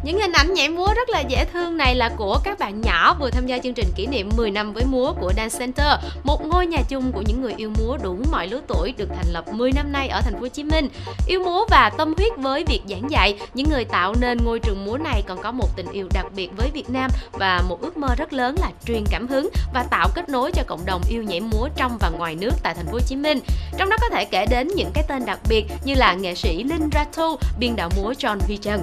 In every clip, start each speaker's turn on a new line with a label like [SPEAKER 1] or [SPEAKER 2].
[SPEAKER 1] Những hình ảnh nhảy múa rất là dễ thương này là của các bạn nhỏ vừa tham gia chương trình kỷ niệm 10 năm với múa của Dance Center, một ngôi nhà chung của những người yêu múa đủ mọi lứa tuổi được thành lập 10 năm nay ở thành phố Hồ Chí Minh. Yêu múa và tâm huyết với việc giảng dạy, những người tạo nên ngôi trường múa này còn có một tình yêu đặc biệt với Việt Nam và một ước mơ rất lớn là truyền cảm hứng và tạo kết nối cho cộng đồng yêu nhảy múa trong và ngoài nước tại thành phố Hồ Chí Minh. Trong đó có thể kể đến những cái tên đặc biệt như là nghệ sĩ Linh Ratu, biên đạo múa John Huy Trân.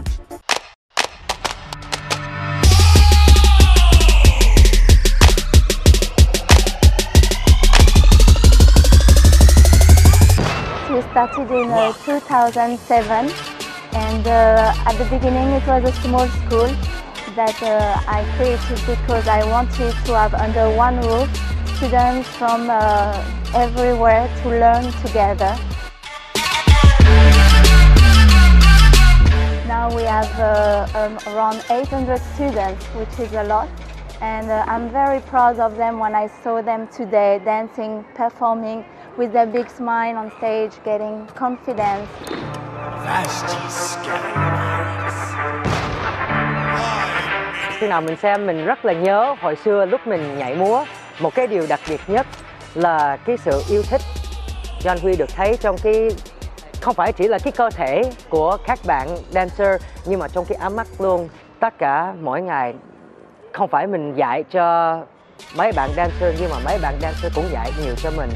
[SPEAKER 2] We started in 2007, and at the beginning it was a small school that I created because I wanted to have under one roof students from everywhere to learn together. Now we have around 800 students, which is a lot, and I'm very proud of them when I saw them today dancing, performing with their big smile on stage, getting confidence.
[SPEAKER 3] Khi nào mình xem mình rất là nhớ hồi xưa lúc mình nhảy múa. Một cái điều đặc biệt nhất là cái sự yêu thích John Huy được thấy trong cái, không phải chỉ là cái cơ thể của các bạn dancer, nhưng mà trong cái ánh mắt luôn. Tất cả mỗi ngày không phải mình dạy cho mấy bạn dancer, nhưng mà mấy bạn dancer cũng dạy nhiều cho mình.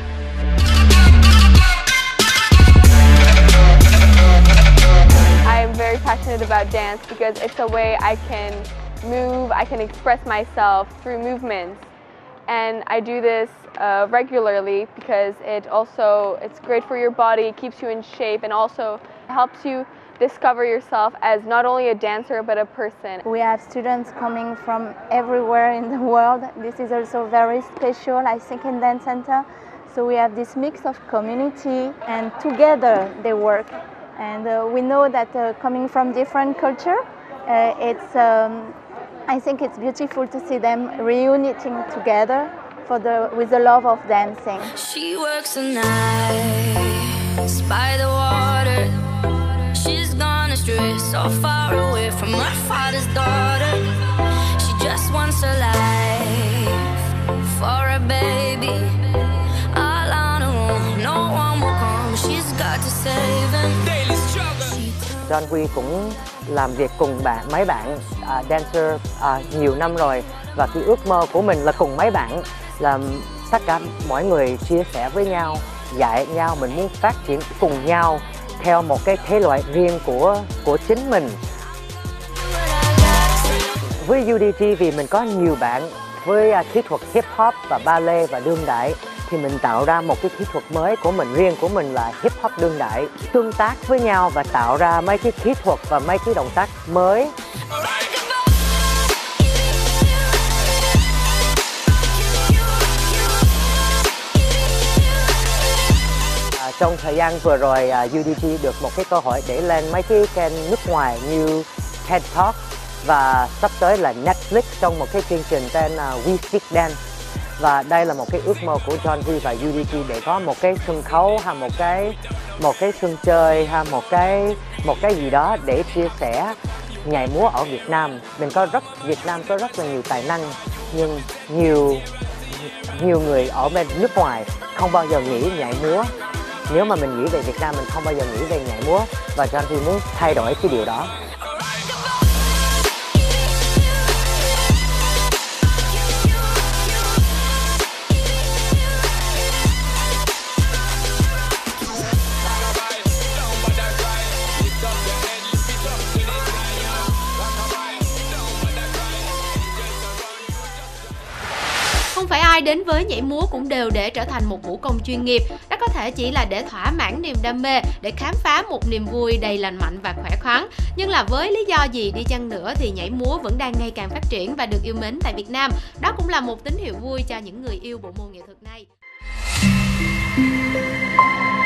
[SPEAKER 4] I am very passionate about dance because it's a way I can move, I can express myself through movements. And I do this regularly because it's great for your body, keeps you in shape, and also helps you discover yourself as not only a dancer but a person.
[SPEAKER 2] We have students coming from everywhere in the world. This is also very special, I think, in Dance Center. So we have this mix of community, and together they work. And we know that coming from different culture, I think it's beautiful to see them reuniting together with the love of dancing.
[SPEAKER 5] She works the nights by the water. She's gone astray, so far away from her father's daughter. She just wants a life for a baby. All on her own, no one will come. She's got to save him.
[SPEAKER 3] John Huy cũng làm việc cùng mấy bạn dancer nhiều năm rồi, và cái ước mơ của mình là cùng mấy bạn là tất cả mọi người chia sẻ với nhau, dạy nhau, mình muốn phát triển cùng nhau theo một cái thể loại riêng của chính mình. Với UDT vì mình có nhiều bạn với kỹ thuật hip hop và ballet và đương đại, thì mình tạo ra một cái kỹ thuật mới của mình, riêng của mình là hip hop đương đại, tương tác với nhau và tạo ra mấy cái kỹ thuật và mấy cái động tác mới. Trong thời gian vừa rồi, UDT được một cái cơ hội để lên mấy cái kênh nước ngoài như TED Talk, và sắp tới là Netflix trong một cái chương trình tên We Speak Dance. Và đây là một cái ước mơ của John Huy và UDT để có một cái sân khấu hay một cái sân chơi hay một cái gì đó để chia sẻ nhảy múa ở Việt Nam. Việt Nam có rất là nhiều tài năng, nhưng nhiều người ở bên nước ngoài không bao giờ nghĩ nhảy múa. Nếu mà mình nghĩ về Việt Nam, mình không bao giờ nghĩ về nhảy múa, và John Huy muốn thay đổi cái điều đó.
[SPEAKER 1] Không phải ai đến với nhảy múa cũng đều để trở thành một vũ công chuyên nghiệp. Đó có thể chỉ là để thỏa mãn niềm đam mê, để khám phá một niềm vui đầy lành mạnh và khỏe khoắn. Nhưng là với lý do gì đi chăng nữa thì nhảy múa vẫn đang ngày càng phát triển và được yêu mến tại Việt Nam. Đó cũng là một tín hiệu vui cho những người yêu bộ môn nghệ thuật này.